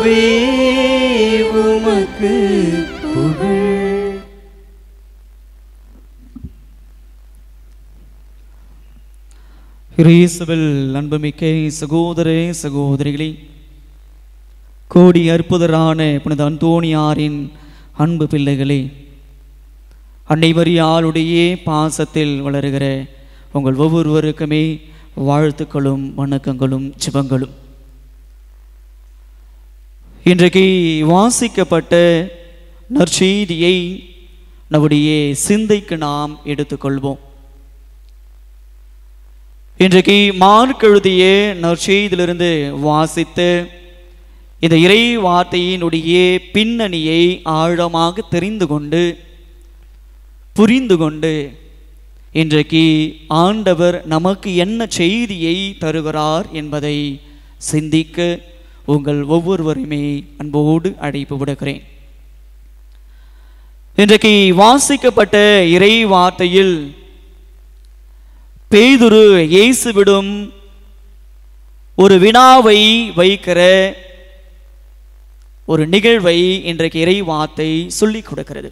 பிதாவே உமக்கு புகழ். இயேசுவில் அன்புமிக்க சகோதர சகோதரிகளே, கோடி அற்புதரான புனித அந்தோணியாரின் அன்பு பிள்ளைகளே, அன்னை மரியாளுடைய பாசத்தில் வளருகிற உங்கள் ஒவ்வொருவருக்குமே வாழ்த்துக்களும் வணக்கங்களும் ஜெபங்களும். இன்றைக்கு வாசிக்கப்பட்ட நற்செய்தியை நம்முடைய சிந்தைக்கு நாம் எடுத்துக்கொள்வோம். இன்றைக்கு மார்க் எழுதிய நற்செய்தியிலிருந்து வாசித்த இந்த இறை வார்த்தையினுடைய பின்னணியை ஆழமாக தெரிந்து கொண்டு புரிந்து கொண்டு இன்றைக்கு ஆண்டவர் நமக்கு என்ன செய்தியை தருகிறார் என்பதை சிந்திக்க உங்கள் ஒவ்வொருவரையுமே அன்போடு அழைப்பு விடுகிறேன். இன்றைக்கு வாசிக்கப்பட்ட இறை வார்த்தையில் பேதுரு இயேசுவிடம் ஒரு வினாவை வைக்கிற ஒரு நிகழ்வை இன்றைக்கு இறை வார்த்தை சொல்லிக் கொடுக்கிறது.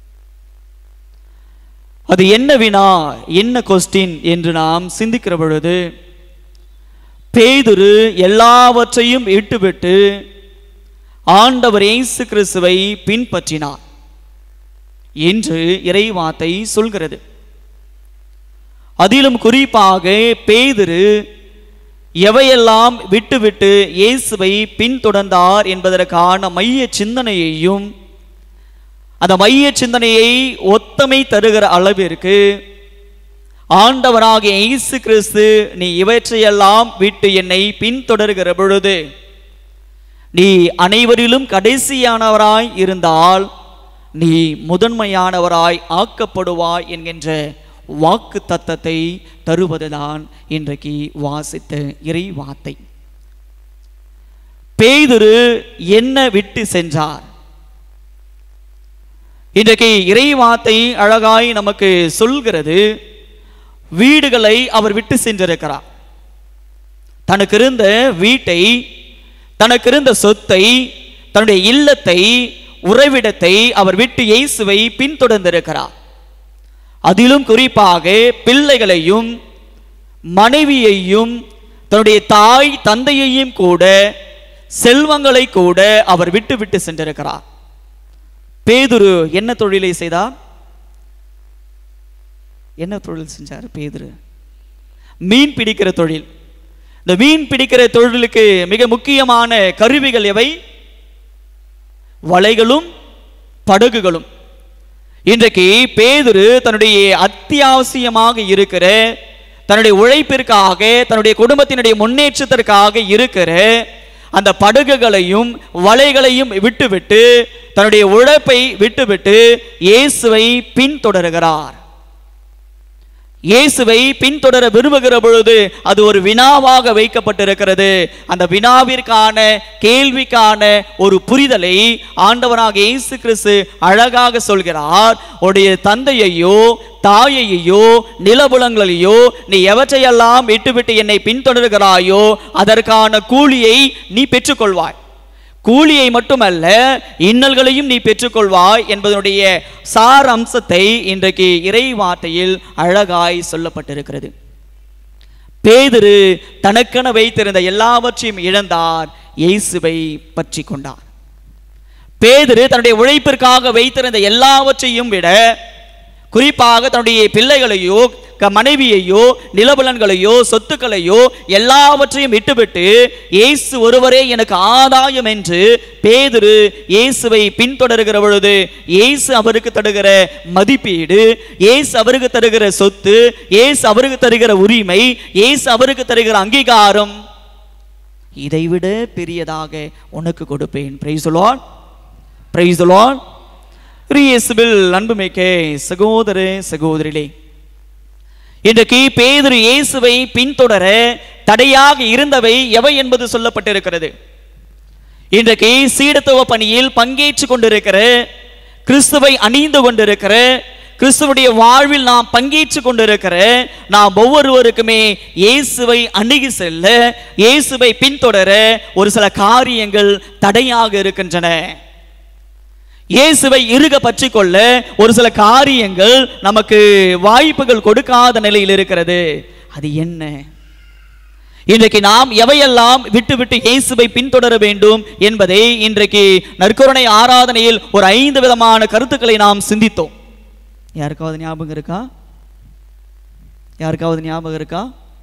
அது என்ன வினா, என்ன கொஸ்டின் என்று நாம் சிந்திக்கிற பொழுது, பேதுரு எல்லாவற்றையும் விட்டுவிட்டு ஆண்டவர் இயேசு கிறிஸ்துவை பின்பற்றினார் என்று இறை வார்த்தை சொல்கிறது. அதிலும் குறிப்பாக பேதுரு எவையெல்லாம் விட்டுவிட்டு இயேசுவை பின்தொடர்ந்தார் என்பதற்கான மைய சிந்தனையையும் அந்த மைய சிந்தனையை ஒத்தமை தருகிற அளவிற்கு ஆண்டவராகிய இயேசு கிறிஸ்து, நீ இவற்றையெல்லாம் விட்டு என்னை பின்தொடர்கிற பொழுது நீ அனைவரிலும் கடைசியானவராய் இருந்தால் நீ முதன்மையானவராய் ஆக்கப்படுவாய் என்கின்ற வாக்கு தத்தத்தை தருவதுதான் இன்றைக்கு வாசித்த இறை வார்த்தை. பேதுரு என்ன விட்டு சென்றார்? இன்றைக்கு இறை வார்த்தை அழகாய் நமக்கு சொல்கிறது. வீடுகளை அவர் விட்டு சென்றிருக்கிறார். தனக்கு இருந்த வீட்டை, தனக்கு இருந்த சொத்தை, தன்னுடைய இல்லத்தை, உறைவிடத்தை அவர் விட்டு இயேசுவை பின்தொடர்ந்திருக்கிறார். அதிலும் குறிப்பாக பிள்ளைகளையும் மனைவியையும் தன்னுடைய தாய் தந்தையையும் கூட செல்வங்களை கூட அவர் விட்டு விட்டு சென்றிருக்கிறார். பேதுரு என்ன தொழிலை செய்தார்? என்ன தொழில் செஞ்சார் பேதுரு? மீன் பிடிக்கிற தொழில். இந்த மீன் பிடிக்கிற தொழிலுக்கு மிக முக்கியமான கருவிகள் எவை? வலைகளும் படகுகளும். இன்றைக்கு பேதுரு தன்னுடைய அத்தியாவசியமாக இருக்கிற, தன்னுடைய உழைப்பிற்காக, தன்னுடைய குடும்பத்தினுடைய முன்னேற்றத்திற்காக இருக்கிற அந்த படகுகளையும் வலைகளையும் விட்டுவிட்டு, தன்னுடைய உழைப்பை விட்டுவிட்டு இயேசுவை பின்தொடர்கிறார். இயேசுவை பின்தொடர விரும்புகிற பொழுது அது ஒரு வினாவாக வைக்கப்பட்டிருக்கிறது. அந்த வினாவிற்கான கேள்விக்கான ஒரு புரிதலை ஆண்டவராக இயேசு கிறிஸ்து அழகாக சொல்கிறார். உடைய தந்தையையோ தாயையோ நிலபுலங்களையோ நீ எவற்றையெல்லாம் விட்டுவிட்டு என்னை பின்தொடர்கிறாயோ அதற்கான கூலியை நீ பெற்றுக்கொள்வாய். கூலியை மட்டுமல்ல, இன்னல்களையும் நீ பெற்றுக்கொள்வாய் என்பதனுடைய சார் அம்சத்தை இன்றைக்கு இறை வார்த்தையில் அழகாய் சொல்லப்பட்டிருக்கிறது. பேதுரு தனக்கென வைத்திருந்த எல்லாவற்றையும் இழந்தார், இயேசுவை பற்றி கொண்டார். பேதுரு தன்னுடைய உழைப்பிற்காக வைத்திருந்த எல்லாவற்றையும் விட, குறிப்பாக தன்னுடைய பிள்ளைகளையோ மனைவியையோ நிலபலன்களையோ சொத்துக்களையோ எல்லாவற்றையும் விட்டுவிட்டு இயேசு ஒருவரே எனக்கு ஆதாயம் என்று பேதுரு இயேசுவை பின்தொடர்கிற பொழுது இயேசு அவருக்கு தருகிற மதிப்பீடு, இயேசு அவருக்கு தருகிற சொத்து, இயேசு அவருக்கு தருகிற உரிமை, இயேசு அவருக்கு தருகிற அங்கீகாரம், இதைவிட பெரியதாக உனக்கு கொடுப்பேன். Praise the lord, praise the lord. இயேசுவில் அன்புமிக்க சகோதர சகோதரிகளே, இன்றைக்கு பேதுரு இயேசுவை பின்தொடர தடையாக இருந்தவை எவை என்பது சொல்லப்பட்டிருக்கிறது. இன்றைக்கு சீடத்துவ பணியில் பங்கேற்று கொண்டிருக்கிற, கிறிஸ்துவை அணிந்து கொண்டிருக்கிற, கிறிஸ்துவுடைய வாழ்வில் நாம் பங்கேற்று கொண்டிருக்கிற நாம் ஒவ்வொருவருக்குமே இயேசுவை அணுகி செல்ல, இயேசுவை பின்தொடர ஒரு சில காரியங்கள் தடையாக இருக்கின்றன. இயேசுவை இறுக பற்றி கொள்ள ஒரு சில காரியங்கள் நமக்கு வாய்ப்புகள் கொடுக்காத நிலையில் இருக்கிறது. அது என்ன? இன்றைக்கு நாம் எவையெல்லாம் விட்டு விட்டு இயேசுவை பின்தொடர வேண்டும் என்பதை இன்றைக்கு நற்கருணை ஆராதனையில் ஒரு 5 விதமான கருத்துக்களை நாம் சிந்தித்தோம். யாருக்காவது ஞாபகம் இருக்கா? யாருக்காவது ஞாபகம் இருக்கா?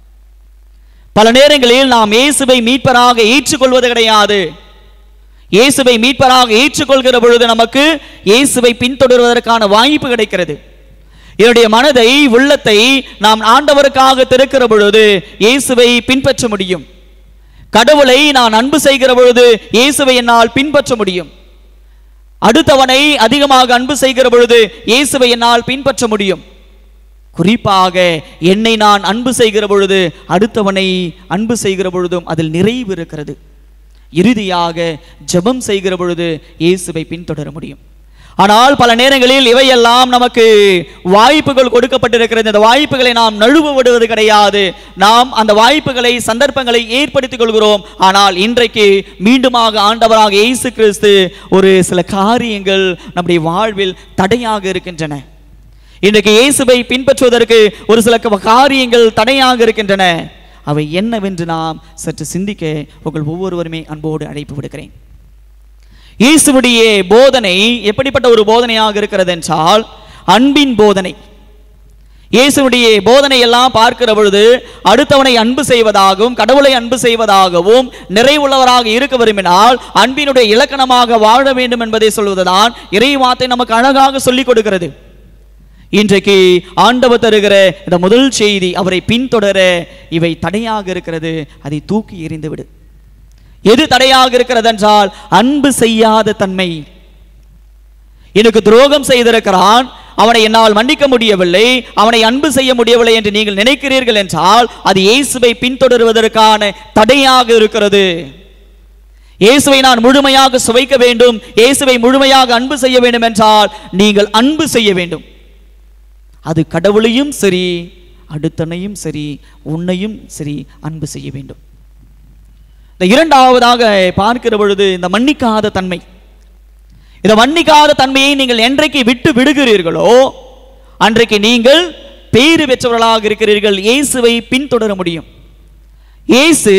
பல நேரங்களில் நாம் இயேசுவை மீட்பராக ஏற்றுக்கொள்வது கிடையாது. இயேசுவை மீட்பராக ஏற்றுக்கொள்கிற பொழுது நமக்கு இயேசுவை பின்தொடர்வதற்கான வாய்ப்பு கிடைக்கிறது. என்னுடைய மனதை, உள்ளத்தை நாம் ஆண்டவருக்காக திறக்கிற பொழுது இயேசுவை பின்பற்ற முடியும். கடவுளை நான் அன்பு செய்கிற பொழுது இயேசுவை என்னால் பின்பற்ற முடியும். அடுத்தவனை அதிகமாக அன்பு செய்கிற பொழுது இயேசுவை என்னால் பின்பற்ற முடியும். குறிப்பாக என்னை நான் அன்பு செய்கிற பொழுது அடுத்தவனை அன்பு செய்கிற பொழுதும் அதில் நிறைவு இருக்கிறது. இறுதியாக ஜெபம் செய்கிற பொழுது இயேசுவை பின்தொடர முடியும். ஆனால் பல நேரங்களில் இவையெல்லாம் நமக்கு வாய்ப்புகள் கொடுக்கப்பட்டிருக்கிறது. இந்த வாய்ப்புகளை நாம் நழுவ விடுவது கிடையாது. நாம் அந்த வாய்ப்புகளை, சந்தர்ப்பங்களை ஏற்படுத்திக் கொள்கிறோம். ஆனால் இன்றைக்கு மீண்டுமாக ஆண்டவராக இயேசு கிறிஸ்து ஒரு சில காரியங்கள் நம்முடைய வாழ்வில் தடையாக இருக்கின்றன. இன்றைக்கு இயேசுவை பின்பற்றுவதற்கு ஒரு சில காரியங்கள் தடையாக இருக்கின்றன. அவை என்னவென்று நாம் சற்று சிந்திக்க உங்கள் ஒவ்வொருவருமே அன்போடு அழைப்பு விடுக்கிறேன். இயேசுவுடைய போதனை எப்படிப்பட்ட ஒரு போதனையாக இருக்கிறது என்றால் அன்பின் போதனை. இயேசுவுடைய போதனை எல்லாம் பார்க்கிற பொழுது அடுத்தவனை அன்பு செய்வதாகவும், கடவுளை அன்பு செய்வதாகவும், நிறைவுள்ளவராக இருக்க விரும்பினால் அன்பினுடைய இலக்கணமாக வாழ வேண்டும் என்பதை சொல்வதுதான் இறை வார்த்தை நமக்கு அழகாக சொல்லிக் கொடுக்கிறது. இன்றைக்கு ஆண்டவர் தருகிற இந்த முதல் செய்தி, அவரை பின்தொடர இவை தடையாக இருக்கிறது. அதை தூக்கி எறிந்து விடு. எது தடையாக இருக்கிறது என்றால் அன்பு செய்யாத தன்மை. எனக்கு துரோகம் செய்திருக்கிறான், அவனை என்னால் மன்னிக்க முடியவில்லை, அவனை அன்பு செய்ய முடியவில்லை என்று நீங்கள் நினைக்கிறீர்கள் என்றால் அது இயேசுவை பின்தொடர்வதற்கான தடையாக இருக்கிறது. இயேசுவை நான் முழுமையாக சுவைக்க வேண்டும், இயேசுவை முழுமையாக அன்பு செய்ய வேண்டும் என்றால் நீங்கள் அன்பு செய்ய வேண்டும். அது கடவுளையும் சரி, அடுத்தனையும் சரி, உன்னையும் சரி அன்பு செய்ய வேண்டும். இந்த இரண்டாவதாக பார்க்கிற பொழுது இந்த மன்னிக்காத தன்மை. இந்த மன்னிக்காத தன்மையை நீங்கள் என்றைக்கு விட்டு விடுகிறீர்களோ அன்றைக்கு நீங்கள் பேறு பெற்றவர்களாக இருக்கிறீர்கள். இயேசுவை பின்தொடர முடியும். இயேசு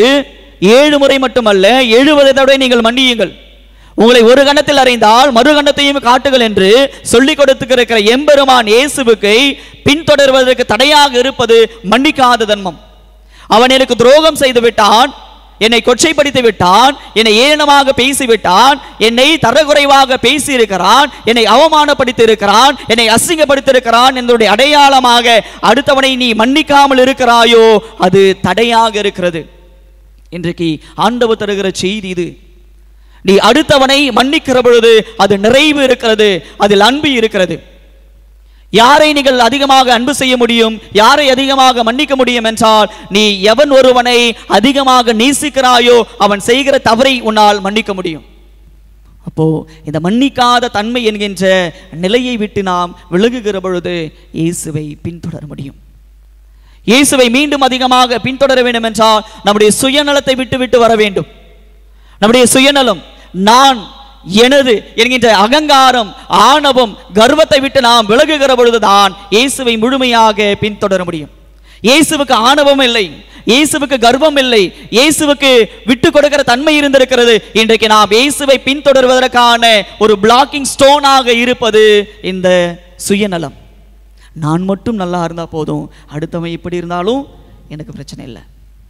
7 முறை மட்டுமல்ல 70 தடவை நீங்கள் மன்னியுங்கள், உங்களை ஒரு கணத்தில் அறிந்தால் மறு கணத்தையும் காட்டுகள் என்று சொல்லிக் கொடுத்துக்கிற எம்பெருமான் இயேசுவுக்கு பின்தொடர்வதற்கு தடையாக இருப்பது மன்னிக்காத தன்மம். அவன் எனக்கு துரோகம் செய்து விட்டான், என்னை கொச்சைப்படுத்தி விட்டான், என்னை ஏளனமாக பேசிவிட்டான், என்னை தரக்குறைவாக பேசி இருக்கிறான், என்னை அவமானப்படுத்தி இருக்கிறான், என்னை அசிங்கப்படுத்தி இருக்கிறான் என்னுடைய அடையாளமாக அடுத்தவனை நீ மன்னிக்காமல் இருக்கிறாயோ அது தடையாக இருக்கிறது. இன்றைக்கு ஆண்டவர் தருகிற செய்தி இது. நீ அடுத்தவனை மன்னிக்கிற பொழுது அது நிறைவு இருக்கிறது, அதில் அன்பு இருக்கிறது. யாரை நீங்கள் அதிகமாக அன்பு செய்ய முடியும், யாரை அதிகமாக மன்னிக்க முடியும் என்றால் நீ எவன் ஒருவனை அதிகமாக நேசிக்கிறாயோ அவன் செய்கிற தவறை உன்னால் மன்னிக்க முடியும். அப்போ இந்த மன்னிக்காத தன்மை என்கின்ற நிலையை விட்டு நாம் விலகுகிற பொழுது இயேசுவை பின்தொடர முடியும். இயேசுவை மீண்டும் அதிகமாக பின்தொடர வேண்டும் என்றால் நம்முடைய சுயநலத்தை விட்டு விட்டு வர வேண்டும். நம்முடைய சுயநலம், நான், எனது என்கின்ற அகங்காரம், ஆணவம், கர்வத்தை விட்டு நாம் விலகுகிற பொழுதுதான் இயேசுவை முழுமையாக பின்தொடர முடியும். இயேசுவுக்கு ஆணவம் இல்லை, இயேசுவுக்கு கர்வம் இல்லை, இயேசுவுக்கு விட்டு கொடுக்கிற தன்மை இருந்திருக்கிறது. இன்றைக்கு நாம் இயேசுவை பின்தொடர்வதற்கான ஒரு பிளாக்கிங் ஸ்டோனாக இருப்பது இந்த சுயநலம். நான் மட்டும் நல்லா இருந்தா போதும், அடுத்தவன் இப்படி இருந்தாலும் எனக்கு பிரச்சனை இல்லை,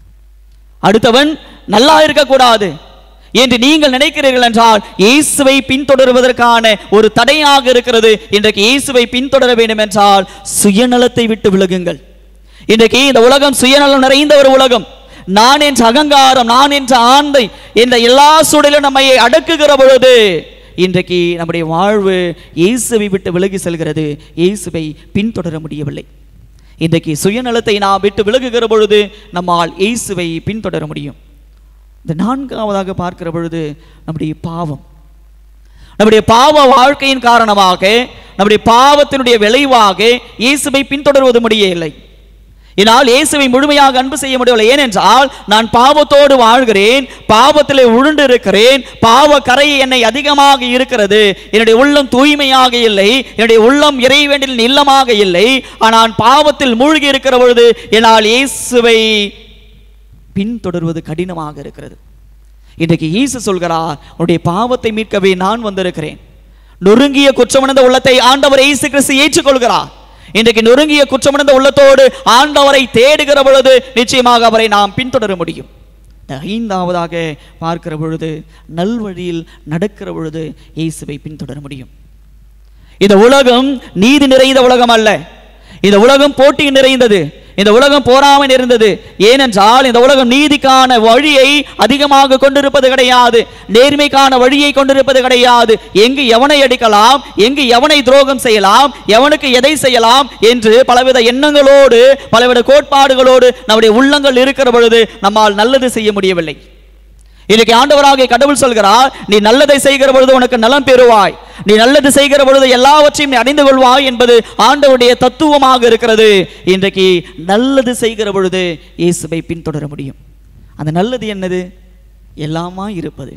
அடுத்தவன் நல்லா இருக்கக்கூடாது என்று நீங்கள் நினைக்கிறீர்கள் என்றால் இயேசுவை பின்தொடர்வதற்கான ஒரு தடையாக இருக்கிறது. இன்றைக்கு இயேசுவை பின்தொடர வேண்டும் என்றால் சுயநலத்தை விட்டு விலகுங்கள். இன்றைக்கு இந்த உலகம் சுயநலம் நிறைந்த ஒரு உலகம். நான் என்ற அகங்காரம், நான் என்ற ஆந்தை இந்த எல்லா சூழலும் நம்மை அடக்குகிற பொழுது இன்றைக்கு நம்முடைய வாழ்வு இயேசுவை விட்டு விலகி செல்கிறது. இயேசுவை பின்தொடர முடியவில்லை. இன்றைக்கு சுயநலத்தை நாம் விட்டு விலகுகிற பொழுது நம்மால் இயேசுவை பின்தொடர முடியும். இந்த நான்காவதாக பார்க்கிற பொழுது நம்முடைய பாவம், நம்முடைய பாவ வாழ்க்கையின் காரணமாக நம்முடைய பாவத்தினுடைய விளைவாக இயேசுவை பின்தொடர்வது முடியவில்லை. என்னால் இயேசுவை முழுமையாக அன்பு செய்ய முடியவில்லை. ஏனென்றால் நான் பாவத்தோடு வாழ்கிறேன், பாவத்திலே உருண்டு இருக்கிறேன், பாவ கரை என்னை அதிகமாக இருக்கிறது, என்னுடைய உள்ளம் தூய்மையாக இல்லை, என்னுடைய உள்ளம் இறைவேண்டில் இல்லமாக இல்லை. ஆனால் பாவத்தில் மூழ்கி இருக்கிற பொழுது என்னால் இயேசுவை பின்தொடர்வது கடினமாக இருக்கிறது. இன்றைக்கு இயேசு சொல்கிறார், உன்னுடைய பாவத்தை மீட்கவே நான் வந்திருக்கிறேன். நொறுங்கிய குற்றமடைந்த உள்ளத்தை ஆண்டவர் இயேசு கிறிஸ்து ஏற்றுக்கொள்கிறார். இன்றைக்கு நொறுங்கிய குற்றமடைந்த உள்ளத்தோடு ஆண்டவரை தேடுகிற பொழுது நிச்சயமாக அவரை நாம் பின்தொடர முடியும். ஐந்தாவதாக பார்க்கிற பொழுது நல்வழியில் நடக்கிற பொழுது இயேசுவை பின்தொடர முடியும். இந்த உலகம் நீதி நிறைந்த உலகம் அல்ல. இந்த உலகம் போட்டி நிறைந்தது, இந்த உலகம் போராமை நிறைந்தது. ஏனென்றால் இந்த உலகம் நீதிக்கான வழியை அதிகமாக கொண்டிருப்பது கிடையாது, நேர்மைக்கான வழியை கொண்டிருப்பது கிடையாது. எங்கு எவனை அடிக்கலாம், எங்கு எவனை துரோகம் செய்யலாம், எவனுக்கு எதை செய்யலாம் என்று பலவித எண்ணங்களோடு பலவித கோட்பாடுகளோடு நம்முடைய உள்ளங்கள் இருக்கிற பொழுது நம்மால் நல்லது செய்ய முடியவில்லை. இன்னைக்கு ஆண்டவராகிய கடவுள் சொல்கிறார், நீ நல்லதை செய்கிற பொழுது உனக்கு நலம் பெறுவாய், நீ நல்லது செய்கிற பொழுது எல்லாவற்றையும் நீ அடைந்து கொள்வாய் என்பது ஆண்டவருடைய தத்துவமாக இருக்கிறது. இன்றைக்கு நல்லது செய்கிற பொழுது இயேசுவை பின்தொடர முடியும். அந்த நல்லது என்னது? எல்லாமா இருப்பது.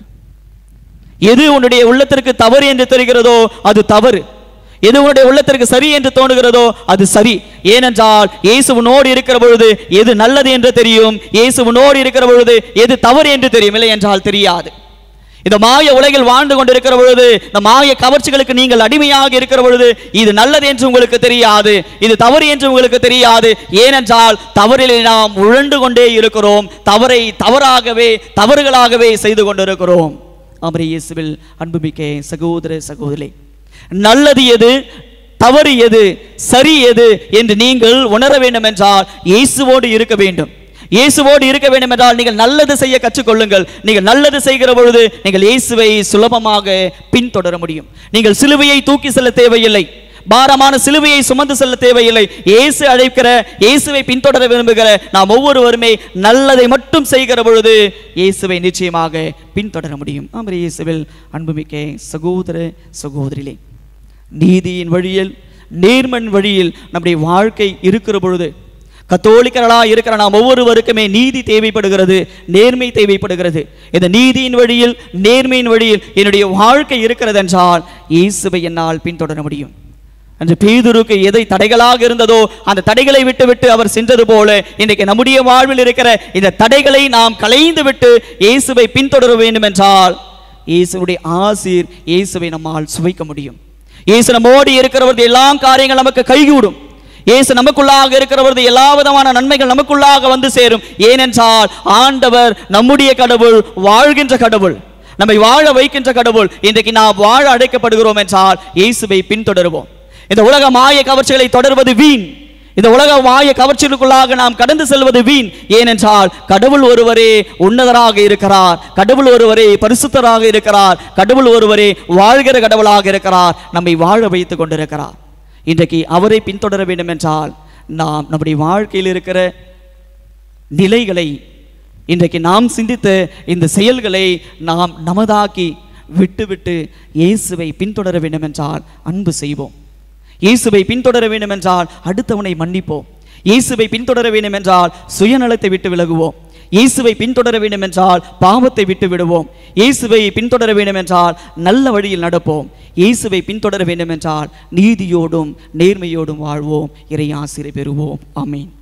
எது உன்னுடைய உள்ளத்திற்கு தவறு என்று தெரிகிறதோ அது தவறு, எது உன்னுடைய உள்ளத்திற்கு சரி என்று தோணுகிறதோ அது சரி. ஏனென்றால் இயேசுவினோடு இருக்கிற பொழுது எது நல்லது என்று தெரியும், இயேசுவினோடு இருக்கிற பொழுது எது தவறு என்று தெரியும். இல்லை என்றால் தெரியாது. இந்த மாய உலகில் வாழ்ந்து கொண்டிருக்கிற பொழுது, இந்த மாய கவர்ச்சிகளுக்கு நீங்கள் அடிமையாக இருக்கிற பொழுது இது நல்லது என்று உங்களுக்கு தெரியாது, இது தவறு என்று உங்களுக்கு தெரியாது. ஏனென்றால் தவறிலே நாம் உழண்டு கொண்டே இருக்கிறோம், தவறை தவறாகவே தவறுகளாகவே செய்து கொண்டிருக்கிறோம். ஆமென். இயேசுவில் அன்புமிக்க சகோதர சகோதரி, நல்லது எது, தவறு எது, சரி எது என்று நீங்கள் உணர வேண்டும் என்றால் இயேசுவோடு இருக்க வேண்டும். இயேசுவோடு இருக்க வேண்டும் என்றால் நீங்கள் நல்லது செய்ய கற்றுக்கொள்ளுங்கள். நீங்கள் நல்லது செய்கிற பொழுது நீங்கள் இயேசுவை சுலபமாக பின்தொடர முடியும். நீங்கள் சிலுவையை தூக்கி செல்ல தேவையில்லை, பாரமான சிலுவையை சுமந்து செல்ல தேவையில்லை. இயேசு அழைக்கிற, இயேசுவை பின்தொடர விரும்புகிற நாம் ஒவ்வொருவருமே நல்லதை மட்டும் செய்கிற பொழுது இயேசுவை நிச்சயமாக பின்தொடர முடியும். ஆமென். இயேசுவில் அன்புமிக்க சகோதர சகோதரிகளே, நீதியின் வழியில் நேர்மன் வழியில் நம்முடைய வாழ்க்கை இருக்கிற பொழுது, கத்தோலிக்கர்களாக இருக்கிற நாம் ஒவ்வொருவருக்குமே நீதி தேவைப்படுகிறது, நேர்மை தேவைப்படுகிறது. இந்த நீதியின் வழியில் நேர்மையின் வழியில் என்னுடைய வாழ்க்கை இருக்கிறது என்றால் இயேசுவை என்னால் பின்தொடர முடியும். அன்று பேதுருக்கு எதை தடைகளாக இருந்ததோ அந்த தடைகளை விட்டு அவர் சென்றது போல இன்றைக்கு நம்முடைய வாழ்வில் இருக்கிற இந்த தடைகளை நாம் களைந்து விட்டு இயேசுவை பின்தொடர வேண்டும் என்றால் இயேசுடைய ஆசீர் இயேசுவை நம்மால் சுவைக்க முடியும். இயேசு நம்மோடு இருக்கிறவர்கள் எல்லா காரியங்கள் நமக்கு கைகூடும். இயேசு நமக்குள்ளாக இருக்கிறவர்கள் எல்லா விதமான நன்மைகள் நமக்குள்ளாக வந்து சேரும். ஏனென்றால் ஆண்டவர் நம்முடைய கடவுள், வாழ்கின்ற கடவுள், நம்மை வாழ வைக்கின்ற கடவுள். இன்றைக்கு நாம் வாழ அழைக்கப்படுகிறோம் என்றால் இயேசுவை பின்தொடருவோம். இந்த உலக மாய கவர்ச்சிகளை தொடர்வது வீண். இந்த உலக மாய கவர்ச்சிகளுக்குள்ளாக நாம் கடந்து செல்வது வீண். ஏனென்றால் கடவுள் ஒருவரே உன்னதராக இருக்கிறார், கடவுள் ஒருவரே பரிசுத்தராக இருக்கிறார், கடவுள் ஒருவரே வாழ்கிற கடவுளாக இருக்கிறார், நம்மை வாழ வைத்துக் கொண்டிருக்கிறார். இன்றைக்கு அவரை பின்தொடர வேண்டும் என்றால் நாம் நம்முடைய வாழ்க்கையில் இருக்கிற நிலைகளை, இன்றைக்கு நாம் சிந்தித்த இந்த செயல்களை நாம் நமதாக்கி விட்டு இயேசுவை பின்தொடர வேண்டும் என்றால் அன்பு செய்வோம். இயேசுவை பின்தொடர வேண்டும் என்றால் அடுத்தவனை மன்னிப்போம். இயேசுவை பின்தொடர வேண்டும் என்றால் சுயநலத்தை விட்டு விலகுவோம். இயேசுவை பின்தொடர வேண்டும் என்றால் பாவத்தை விட்டு விடுவோம். இயேசுவை பின்தொடர வேண்டும் என்றால் நல்ல வழியில் நடப்போம். இயேசுவை பின்தொடர வேண்டும் என்றால் நீதியோடும் நேர்மையோடும் வாழ்வோம். இறை ஆசீர்வாதம் பெறுவோம். ஆமென்.